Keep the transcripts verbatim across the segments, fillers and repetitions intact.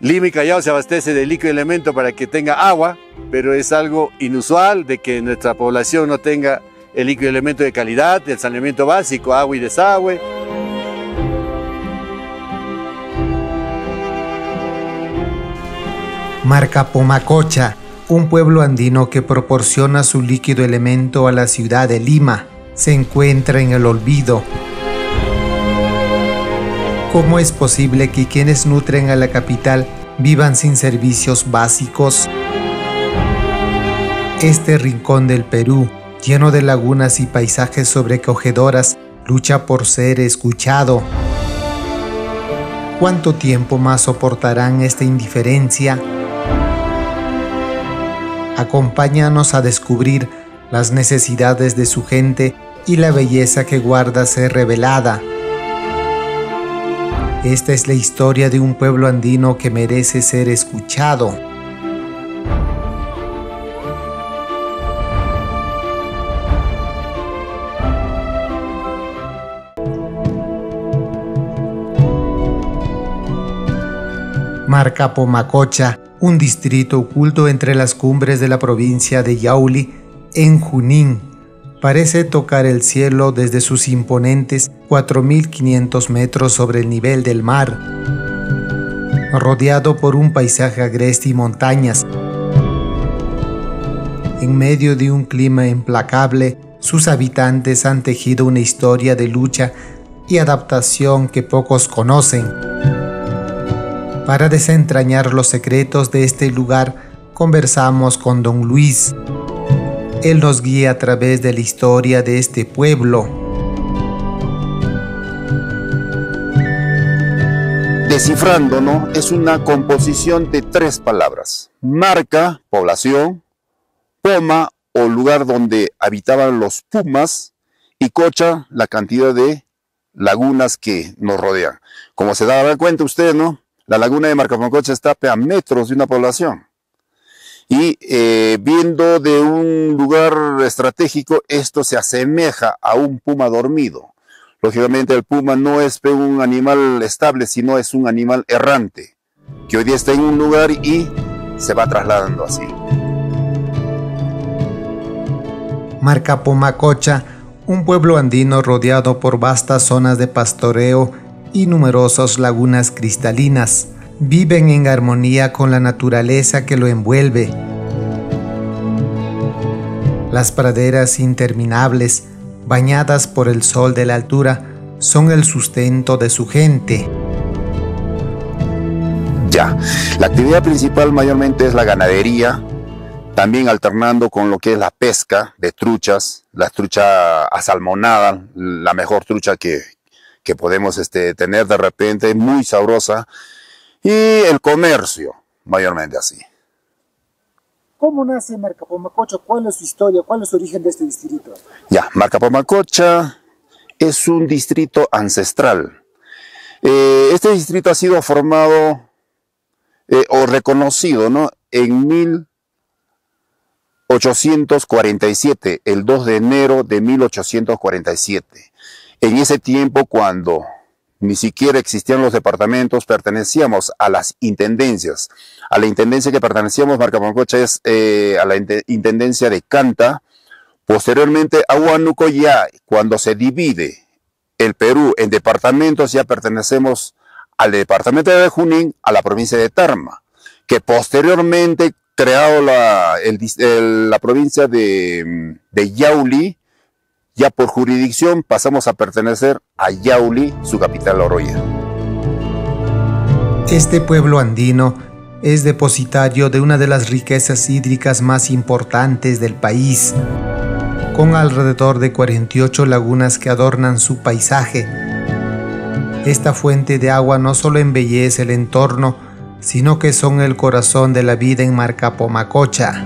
Lima y Callao se abastece de líquido elemento para que tenga agua, pero es algo inusual de que nuestra población no tenga el líquido elemento de calidad, el saneamiento básico, agua y desagüe. Marcapomacocha, un pueblo andino que proporciona su líquido elemento a la ciudad de Lima, se encuentra en el olvido. ¿Cómo es posible que quienes nutren a la capital vivan sin servicios básicos? Este rincón del Perú, lleno de lagunas y paisajes sobrecogedoras, lucha por ser escuchado. ¿Cuánto tiempo más soportarán esta indiferencia? Acompáñanos a descubrir las necesidades de su gente y la belleza que guarda ser revelada. Esta es la historia de un pueblo andino que merece ser escuchado. Marcapomacocha, un distrito oculto entre las cumbres de la provincia de Yauli, en Junín, parece tocar el cielo desde sus imponentes cuatro mil quinientos metros sobre el nivel del mar, rodeado por un paisaje agreste y montañas. En medio de un clima implacable, sus habitantes han tejido una historia de lucha y adaptación que pocos conocen. Para desentrañar los secretos de este lugar, conversamos con don Luis. Él nos guía a través de la historia de este pueblo. Descifrando, ¿no? Es una composición de tres palabras. Marca, población; poma, o lugar donde habitaban los pumas; y cocha, la cantidad de lagunas que nos rodean. Como se dará cuenta usted, ¿no? La laguna de Marcapomacocha está a metros de una población. Y eh, viendo de un lugar estratégico, esto se asemeja a un puma dormido. Lógicamente el puma no es un animal estable, sino es un animal errante, que hoy día está en un lugar y se va trasladando así. Marcapomacocha, un pueblo andino rodeado por vastas zonas de pastoreo y numerosas lagunas cristalinas. Viven en armonía con la naturaleza que lo envuelve. Las praderas interminables, bañadas por el sol de la altura, son el sustento de su gente. Ya, la actividad principal mayormente es la ganadería, también alternando con lo que es la pesca de truchas, la trucha asalmonada, la mejor trucha que, que podemos este, tener de repente, muy sabrosa, y el comercio, mayormente así. ¿Cómo nace Marcapomacocha? ¿Cuál es su historia? ¿Cuál es su origen de este distrito? Ya, Marcapomacocha es un distrito ancestral. Eh, este distrito ha sido formado eh, o reconocido, ¿no?, en mil ochocientos cuarenta y siete, el dos de enero de mil ochocientos cuarenta y siete. En ese tiempo, cuando ni siquiera existían los departamentos, pertenecíamos a las intendencias. A la intendencia que pertenecíamos, Marcapomacocha, es eh, a la intendencia de Canta. Posteriormente a Huánuco, ya cuando se divide el Perú en departamentos, ya pertenecemos al departamento de Junín, a la provincia de Tarma, que posteriormente, creado la, el, el, la provincia de, de Yauli, ya por jurisdicción pasamos a pertenecer a Yauli, su capital Oroya. Este pueblo andino es depositario de una de las riquezas hídricas más importantes del país, con alrededor de cuarenta y ocho lagunas que adornan su paisaje. Esta fuente de agua no solo embellece el entorno, sino que son el corazón de la vida en Marcapomacocha.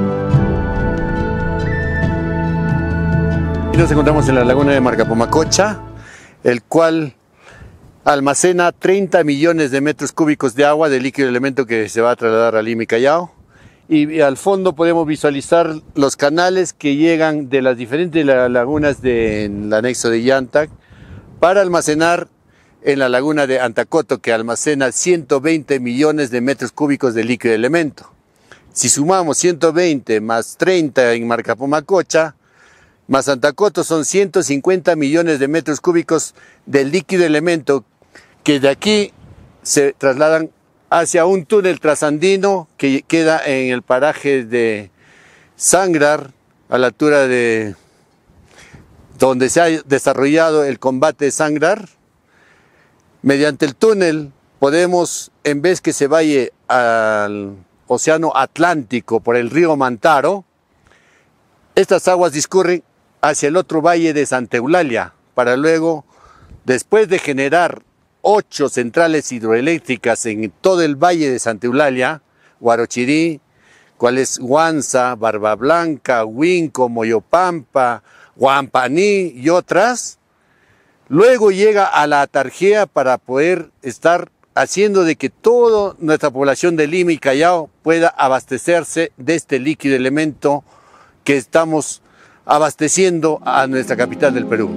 Nos encontramos en la laguna de Marcapomacocha, el cual almacena treinta millones de metros cúbicos de agua de líquido elemento que se va a trasladar a Lima y Callao. Y al fondo podemos visualizar los canales que llegan de las diferentes lagunas del anexo de Yantac para almacenar en la laguna de Antacoto, que almacena ciento veinte millones de metros cúbicos de líquido elemento. Si sumamos ciento veinte más treinta en Marcapumacocha, más Antacoto, son ciento cincuenta millones de metros cúbicos de líquido elemento que de aquí se trasladan hacia un túnel trasandino que queda en el paraje de Sangrar, a la altura de donde se ha desarrollado el combate de Sangrar. Mediante el túnel podemos, en vez que se vaya al Océano Atlántico por el río Mantaro, estas aguas discurren hacia el otro valle de Santa Eulalia, para luego, después de generar ocho centrales hidroeléctricas en todo el valle de Santa Eulalia, Huarochirí, cuales Huanza, Barba Blanca, Huinco, Moyopampa, Huampaní y otras, luego llega a la Atarjea para poder estar haciendo de que toda nuestra población de Lima y Callao pueda abastecerse de este líquido elemento que estamos abasteciendo a nuestra capital del Perú.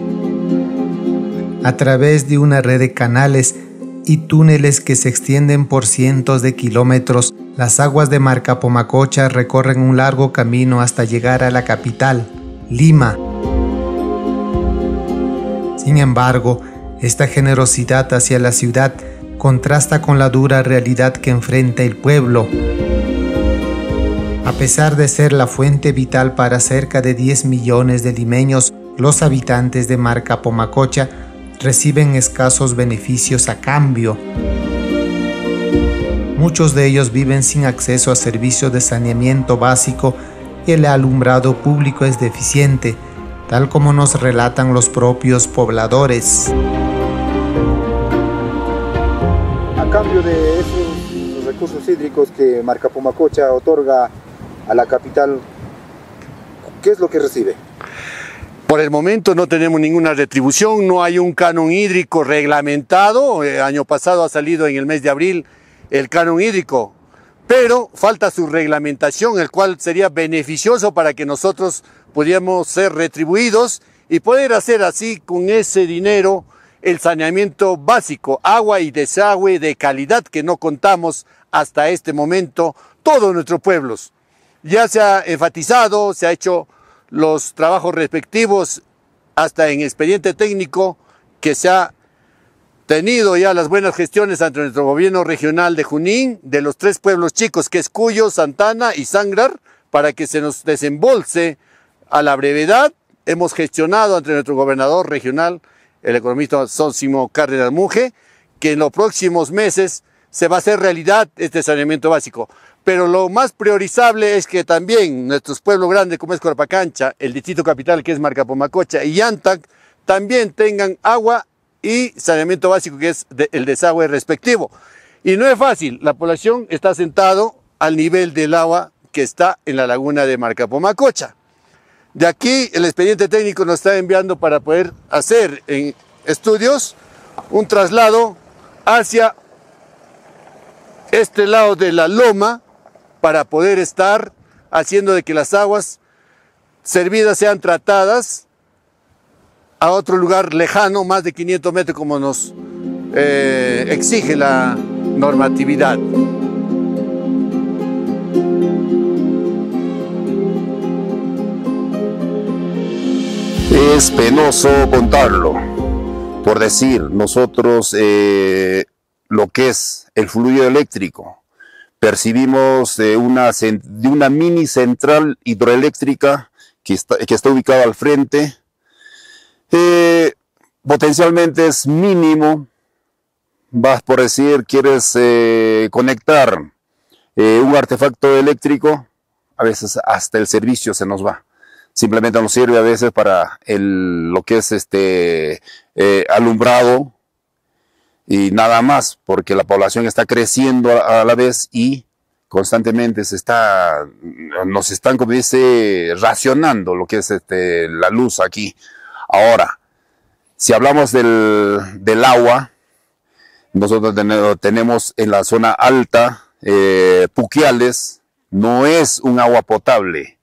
A través de una red de canales y túneles que se extienden por cientos de kilómetros, las aguas de Marcapumacocha recorren un largo camino hasta llegar a la capital, Lima. Sin embargo, esta generosidad hacia la ciudad contrasta con la dura realidad que enfrenta el pueblo. A pesar de ser la fuente vital para cerca de diez millones de limeños, los habitantes de Marcapumacocha reciben escasos beneficios a cambio. Muchos de ellos viven sin acceso a servicios de saneamiento básico y el alumbrado público es deficiente, tal como nos relatan los propios pobladores. A cambio de esos recursos hídricos que Marcapumacocha otorga a la capital, ¿qué es lo que recibe? Por el momento no tenemos ninguna retribución, no hay un canon hídrico reglamentado. El año pasado ha salido en el mes de abril el canon hídrico, pero falta su reglamentación, el cual sería beneficioso para que nosotros pudiéramos ser retribuidos y poder hacer así con ese dinero el saneamiento básico, agua y desagüe de calidad que no contamos hasta este momento todos nuestros pueblos. Ya se ha enfatizado, se ha hecho los trabajos respectivos hasta en expediente técnico que se ha tenido ya las buenas gestiones ante nuestro gobierno regional de Junín, de los tres pueblos chicos que es Cuyo, Santana y Sangrar, para que se nos desembolse a la brevedad. Hemos gestionado ante nuestro gobernador regional, el economista Sósimo Cárdenas Muge, que en los próximos meses se va a hacer realidad este saneamiento básico. Pero lo más priorizable es que también nuestros pueblos grandes como es Corpacancha, el distrito capital que es Marcapumacocha y Antac, también tengan agua y saneamiento básico que es de, el desagüe respectivo. Y no es fácil, la población está sentado al nivel del agua que está en la laguna de Marcapumacocha. De aquí el expediente técnico nos está enviando para poder hacer en estudios un traslado hacia este lado de la loma para poder estar haciendo de que las aguas servidas sean tratadas a otro lugar lejano, más de quinientos metros como nos eh, exige la normatividad. Es penoso contarlo. Por decir, nosotros eh, lo que es el fluido eléctrico, percibimos de una, de una mini central hidroeléctrica que está, que está ubicada al frente. Eh, potencialmente es mínimo. Vas por decir, quieres eh, conectar eh, un artefacto eléctrico, a veces hasta el servicio se nos va. Simplemente nos sirve a veces para el, lo que es este eh, alumbrado y nada más, porque la población está creciendo a, a la vez y constantemente se está, nos están, como dice, racionando lo que es este, la luz aquí. Ahora, si hablamos del, del agua, nosotros tenemos, tenemos en la zona alta, eh, Puquiales, no es un agua potable.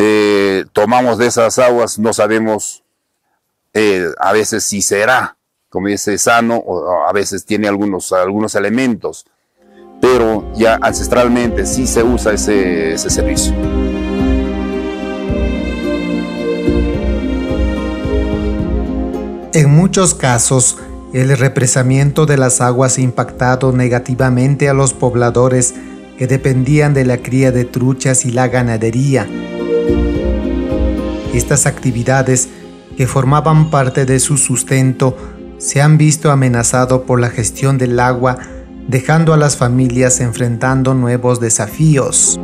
Eh, tomamos de esas aguas, no sabemos eh, a veces si será como dice, sano, o a veces tiene algunos, algunos elementos, pero ya ancestralmente sí se usa ese, ese servicio. En muchos casos, el represamiento de las aguas ha impactado negativamente a los pobladores que dependían de la cría de truchas y la ganadería. Estas actividades, que formaban parte de su sustento, se han visto amenazado por la gestión del agua, dejando a las familias enfrentando nuevos desafíos.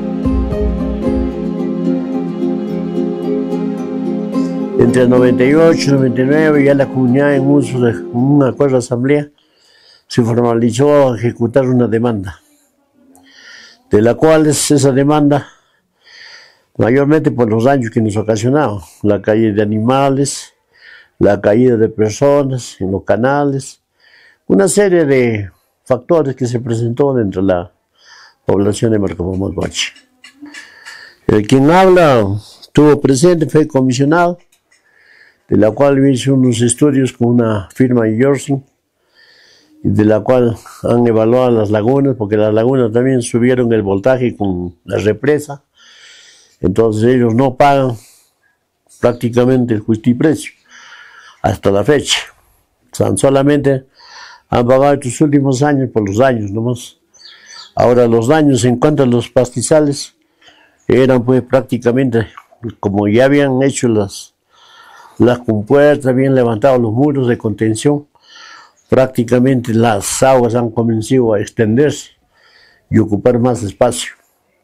Entre el noventa y ocho y noventa y nueve ya la comunidad en uso de un acuerdo de asamblea se formalizó a ejecutar una demanda, de la cual es esa demanda mayormente por los daños que nos ocasionaba, la caída de animales, la caída de personas en los canales, una serie de factores que se presentó dentro de la población de Marcapumacocha. El quien habla estuvo presente, fue comisionado, de la cual hizo unos estudios con una firma de Yorkshire, de la cual han evaluado las lagunas, porque las lagunas también subieron el voltaje con la represa, entonces ellos no pagan prácticamente el justiprecio hasta la fecha. O sea, solamente han pagado estos últimos años por los daños nomás. Ahora los daños en cuanto a los pastizales eran pues prácticamente, como ya habían hecho las las compuertas, habían levantado los muros de contención, prácticamente las aguas han comenzado a extenderse y ocupar más espacio.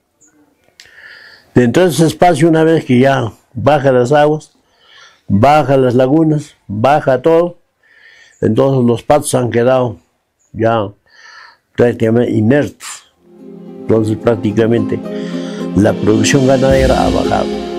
Dentro de ese espacio, una vez que ya baja las aguas, baja las lagunas, baja todo, entonces los patos han quedado ya prácticamente inertes. Entonces prácticamente la producción ganadera ha bajado.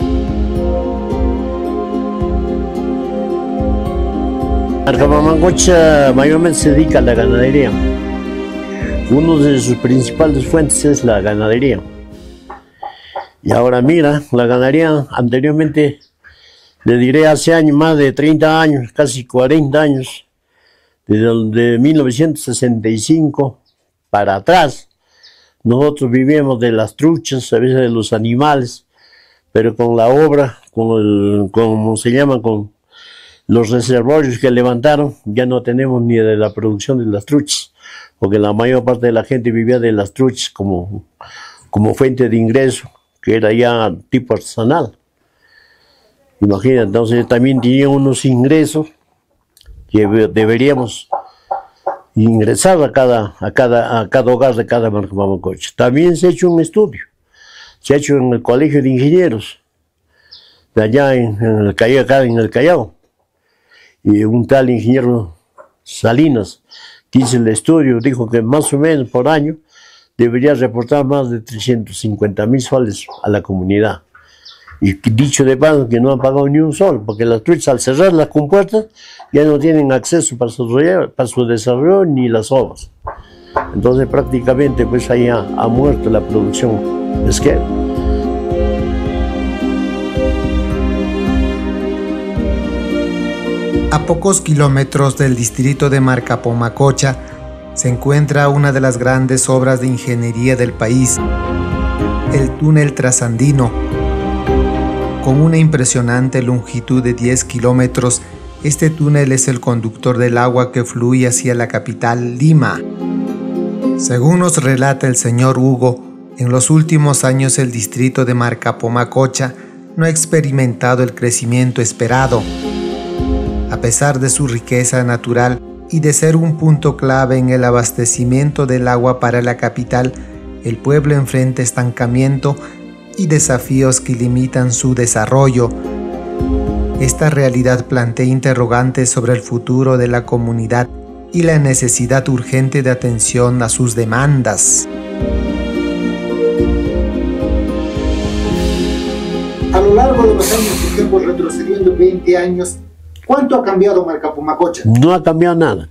Marcapumacocha mayormente se dedica a la ganadería. Uno de sus principales fuentes es la ganadería. Y ahora mira, la ganadería anteriormente, le diré hace años, más de treinta años, casi cuarenta años, desde mil novecientos sesenta y cinco para atrás, nosotros vivíamos de las truchas, a veces de los animales, pero con la obra, con el, como se llama, con los reservorios que levantaron, ya no tenemos ni de la producción de las truchas, porque la mayor parte de la gente vivía de las truchas como, como fuente de ingreso, que era ya tipo artesanal. Imagina, entonces también tenía unos ingresos que deberíamos ingresar a cada, a cada, a cada hogar de cada Marcapumacocha. También se ha hecho un estudio, se ha hecho en el Colegio de Ingenieros, de allá en, en el Callao, acá en el Callao. Y un tal ingeniero Salinas, que hizo el estudio, dijo que más o menos por año debería reportar más de trescientos cincuenta mil soles a la comunidad. Y dicho de paso que no han pagado ni un sol, porque las truchas al cerrar las compuertas ya no tienen acceso para su, para su desarrollo ni las obras. Entonces prácticamente pues ahí ha, ha muerto la producción pesquera. A pocos kilómetros del distrito de Marcapumacocha se encuentra una de las grandes obras de ingeniería del país, el túnel trasandino. Con una impresionante longitud de diez kilómetros, este túnel es el conductor del agua que fluye hacia la capital, Lima. Según nos relata el señor Hugo, en los últimos años el distrito de Marcapumacocha no ha experimentado el crecimiento esperado. A pesar de su riqueza natural y de ser un punto clave en el abastecimiento del agua para la capital, el pueblo enfrenta estancamiento y desafíos que limitan su desarrollo. Esta realidad plantea interrogantes sobre el futuro de la comunidad y la necesidad urgente de atención a sus demandas. A lo largo de los años que estemos retrocediendo veinte años, ¿cuánto ha cambiado Marcapumacocha? No ha cambiado nada.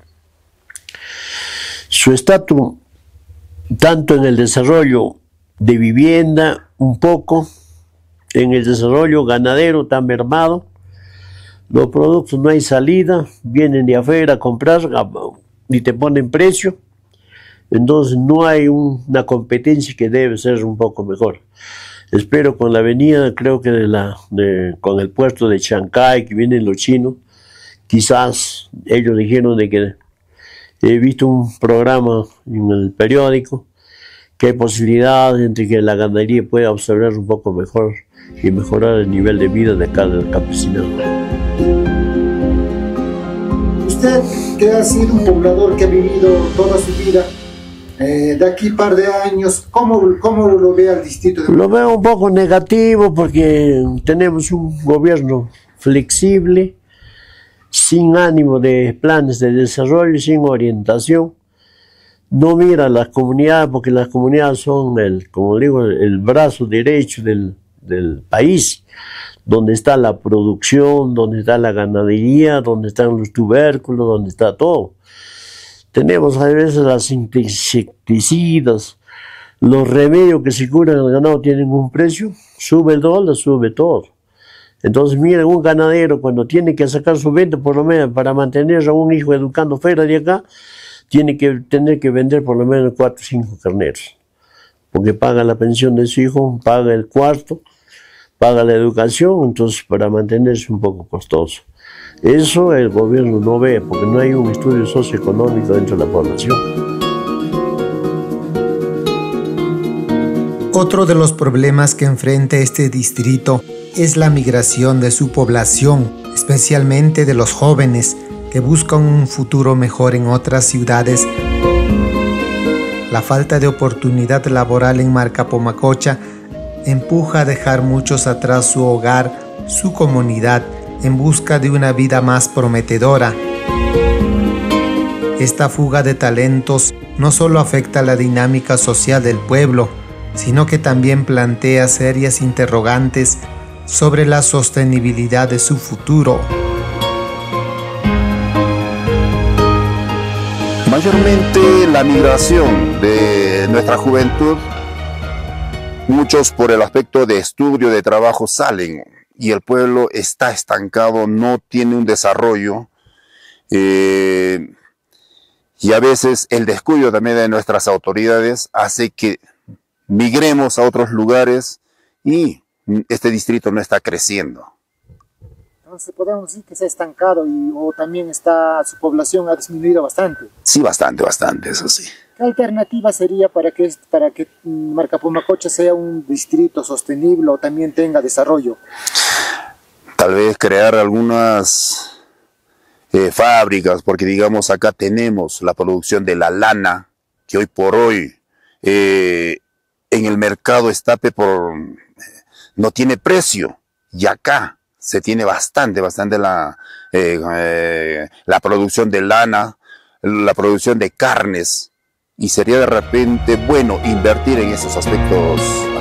Su estatus, tanto en el desarrollo de vivienda, un poco, en el desarrollo ganadero tan mermado, Los productos no hay salida, vienen de afuera a comprar y te ponen precio. Entonces no hay un, una competencia que debe ser un poco mejor. Espero con la avenida, creo que de la, de, con el puerto de Chancay, que vienen los chinos, quizás ellos dijeron de que he visto un programa en el periódico que hay posibilidades entre que la ganadería pueda observar un poco mejor y mejorar el nivel de vida de acá del campesinado. Usted, que ha sido un poblador que ha vivido toda su vida, eh, de aquí par de años, ¿cómo, cómo lo ve al distrito de... Lo veo un poco negativo porque tenemos un gobierno flexible, sin ánimo de planes de desarrollo, sin orientación. No mira a las comunidades porque las comunidades son, el, como digo, el brazo derecho del, del país, donde está la producción, donde está la ganadería, donde están los tubérculos, donde está todo. Tenemos a veces las insecticidas, los remedios que se curan al ganado tienen un precio, sube el dólar, sube todo. Entonces miren, un ganadero cuando tiene que sacar su venta por lo menos para mantener a un hijo educando fuera de acá, tiene que tener que vender por lo menos cuatro o cinco carneros, porque paga la pensión de su hijo, paga el cuarto, paga la educación, entonces para mantenerse un poco costoso. Eso el gobierno no ve, porque no hay un estudio socioeconómico dentro de la población. Otro de los problemas que enfrenta este distrito es la migración de su población, especialmente de los jóvenes que buscan un futuro mejor en otras ciudades. La falta de oportunidad laboral en Marcapomacocha empuja a dejar muchos atrás su hogar, su comunidad, en busca de una vida más prometedora. Esta fuga de talentos no solo afecta la dinámica social del pueblo, sino que también plantea serias interrogantes sobre la sostenibilidad de su futuro. Mayormente la migración de nuestra juventud, muchos por el aspecto de estudio, de trabajo salen y el pueblo está estancado, no tiene un desarrollo eh, y a veces el descuido también de nuestras autoridades hace que migremos a otros lugares y este distrito no está creciendo. Entonces podemos decir que se ha estancado y o también está, su población ha disminuido bastante. Sí, bastante, bastante, eso sí. ¿Qué alternativa sería para que, para que Marcapomacocha sea un distrito sostenible o también tenga desarrollo? Tal vez crear algunas eh, fábricas, porque digamos acá tenemos la producción de la lana, que hoy por hoy eh, en el mercado está por, no tiene precio, y acá se tiene bastante, bastante la, eh, eh, la producción de lana, la producción de carnes, y sería de repente bueno invertir en esos aspectos.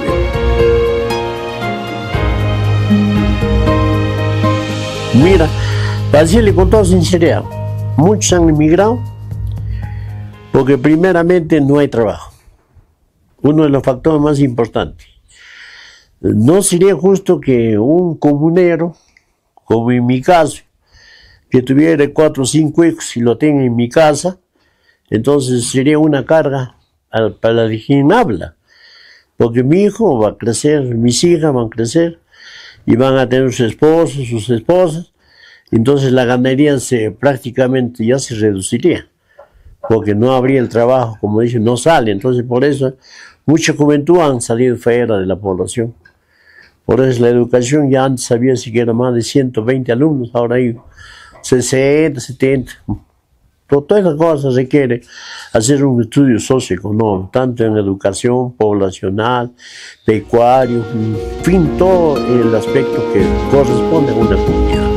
Mira, para decirle con toda sinceridad, muchos han emigrado porque primeramente no hay trabajo. Uno de los factores más importantes. No sería justo que un comunero, como en mi caso, que tuviera cuatro o cinco hijos y lo tenga en mi casa, entonces sería una carga para quien habla. Porque mi hijo va a crecer, mis hijas van a crecer, y van a tener sus esposos, sus esposas, entonces la ganadería se, prácticamente ya se reduciría, porque no habría el trabajo, como dicen, no sale, entonces por eso mucha juventud han salido fuera de la población. Por eso la educación ya antes había siquiera más de ciento veinte alumnos, ahora hay sesenta, setenta. Por todas las cosas requiere hacer un estudio socioeconómico, tanto en educación poblacional, pecuario, en fin, todo el aspecto que corresponde a una comunidad.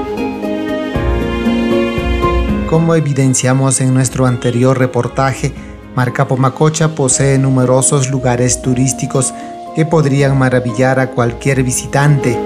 Como evidenciamos en nuestro anterior reportaje, Marcapomacocha posee numerosos lugares turísticos que podrían maravillar a cualquier visitante.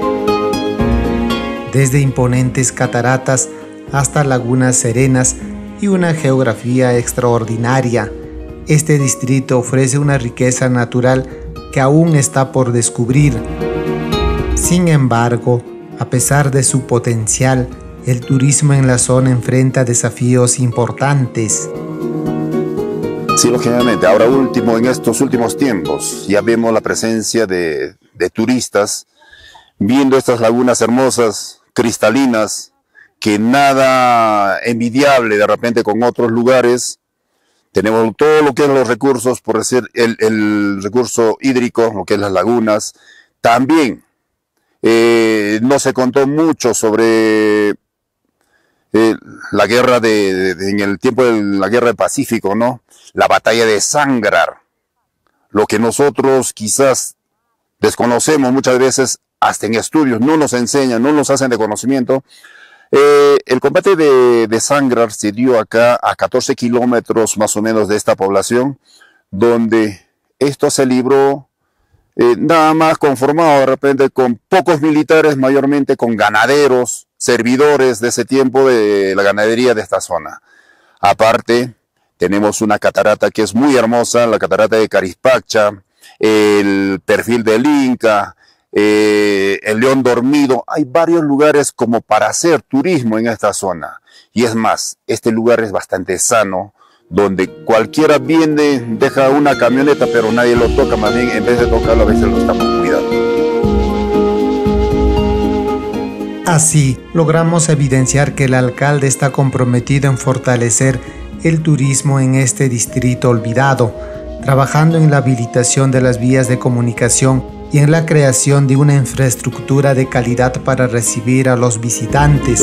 Desde imponentes cataratas hasta lagunas serenas y una geografía extraordinaria, este distrito ofrece una riqueza natural que aún está por descubrir. Sin embargo, A pesar de su potencial, el turismo en la zona enfrenta desafíos importantes. Sí, lógicamente. Ahora último, en estos últimos tiempos, ya vemos la presencia de, de turistas viendo estas lagunas hermosas, cristalinas, que nada envidiable de repente con otros lugares. Tenemos todo lo que es los recursos, por decir, el, el recurso hídrico, lo que es las lagunas. También eh, no se contó mucho sobre eh, la guerra de, de, de, en el tiempo de la guerra del Pacífico, ¿no? La batalla de Sangrar. Lo que nosotros quizás desconocemos muchas veces, hasta en estudios, no nos enseñan, no nos hacen de conocimiento. Eh, el combate de, de Sangrar se dio acá a catorce kilómetros más o menos de esta población, donde esto se libró eh, nada más conformado de repente con pocos militares, mayormente con ganaderos, servidores de ese tiempo de la ganadería de esta zona. Aparte, tenemos una catarata que es muy hermosa, la catarata de Carispacha, el perfil del Inca, Eh, el León Dormido. Hay varios lugares como para hacer turismo en esta zona. Y es más, este lugar es bastante sano, donde cualquiera viene, deja una camioneta, pero nadie lo toca, más bien en vez de tocarlo a veces lo estamos cuidando. Así, logramos evidenciar que el alcalde está comprometido en fortalecer el turismo en este distrito olvidado, trabajando en la habilitación de las vías de comunicación y en la creación de una infraestructura de calidad para recibir a los visitantes.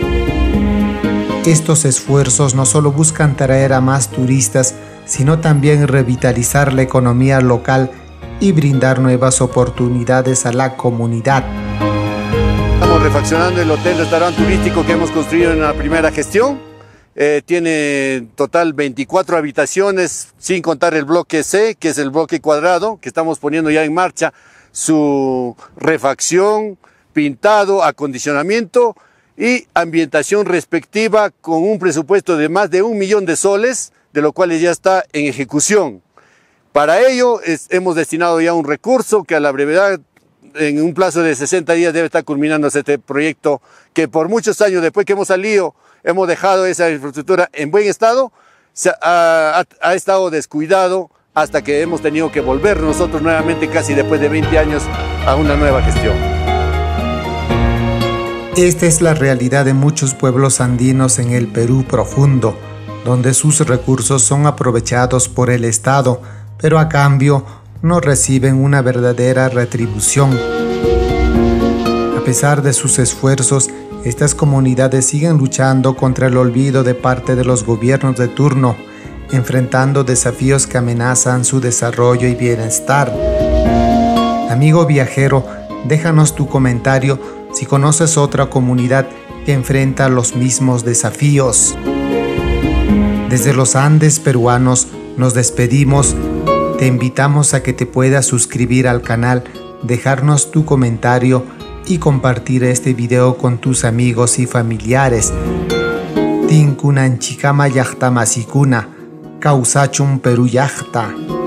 Estos esfuerzos no solo buscan traer a más turistas, sino también revitalizar la economía local y brindar nuevas oportunidades a la comunidad. Estamos refaccionando el hotel-restaurante turístico que hemos construido en la primera gestión. Eh, tiene total veinticuatro habitaciones, sin contar el bloque C, que es el bloque cuadrado, que estamos poniendo ya en marcha su refacción, pintado, acondicionamiento y ambientación respectiva, con un presupuesto de más de un millón de soles, de lo cual ya está en ejecución. Para ello es, hemos destinado ya un recurso que a la brevedad, en un plazo de sesenta días, debe estar culminándose este proyecto, que por muchos años después que hemos salido, hemos dejado esa infraestructura en buen estado, se ha, ha, ha estado descuidado hasta que hemos tenido que volver nosotros nuevamente, casi después de veinte años, a una nueva gestión. Esta es la realidad de muchos pueblos andinos en el Perú profundo, donde sus recursos son aprovechados por el Estado, pero a cambio no reciben una verdadera retribución. A pesar de sus esfuerzos, estas comunidades siguen luchando contra el olvido de parte de los gobiernos de turno, enfrentando desafíos que amenazan su desarrollo y bienestar. Amigo viajero, déjanos tu comentario si conoces otra comunidad que enfrenta los mismos desafíos. Desde los Andes peruanos nos despedimos. Te invitamos a que te puedas suscribir al canal, dejarnos tu comentario y compartir este video con tus amigos y familiares. Tinkunan chikama yachta masikuna, kausachun Perú yachta.